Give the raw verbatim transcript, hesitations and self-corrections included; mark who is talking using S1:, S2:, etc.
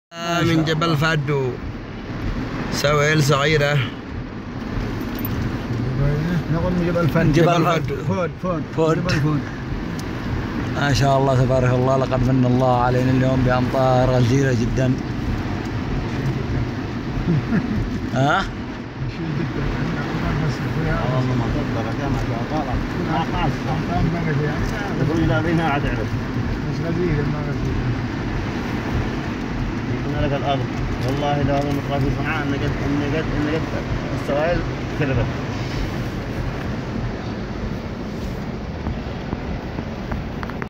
S1: من جبل فادو سويل صغيرة.
S2: نقول من جبل فادو.
S1: جبل فادو.
S2: فود فود
S1: فود.
S2: جبل فود.
S1: ما شاء الله تبارك الله، لقد من الله علينا اليوم بأمطار غزيرة جدا. ها؟
S2: والله ما تقدر ما شاء الله. ما قاس. ما قاس. تقول لا بينها عاد عرف. مش غزيرة ما غزيرة. يقول لك الأرض والله لو هذا المطرف في صنعاء إن قد إن قد إن قد السوائل كذبت.